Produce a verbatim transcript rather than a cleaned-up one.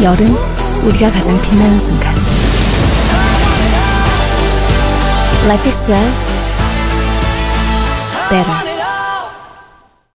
여름, 우리가 가장 빛나는 순간. Life is well, better.